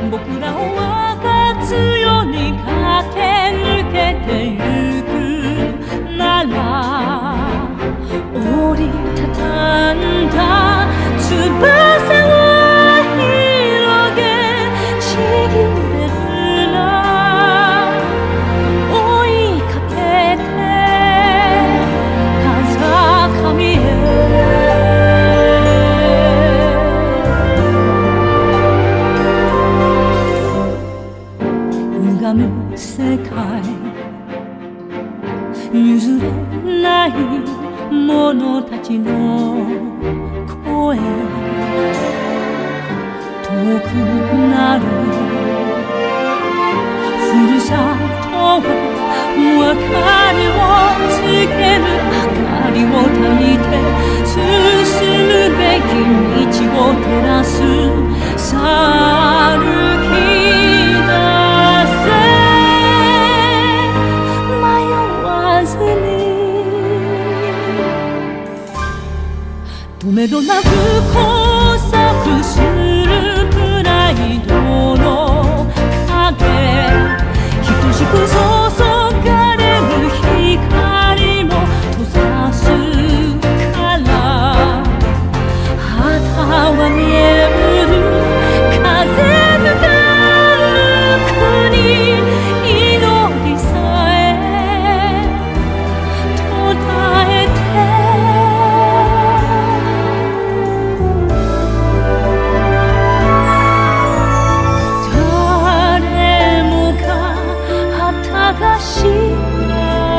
僕らを分かつように駆け抜けてゆくなら、折りたたんだ翼を広げちぎれるな、追いかけて風上へ。歪む世界、譲れない者たちの声、遠くなるふるさとへ別れをつける、明かりを焚いて進むべき道を照らす、さあ歩き出せ、迷わずにとめどなく交錯するプライドの影、等しく注がれる光も閉ざすから、旗は眠る風吹かぬ国、祈りさえ途絶えて、誰もが旗頭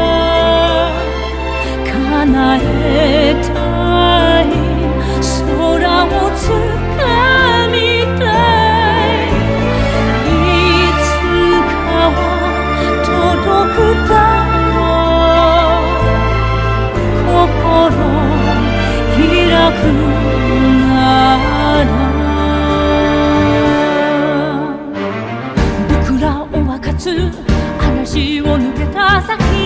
叶えたい、空をつかみたい、いつかは届くだろう、心開くなら、僕らを分かつ嵐を抜けた先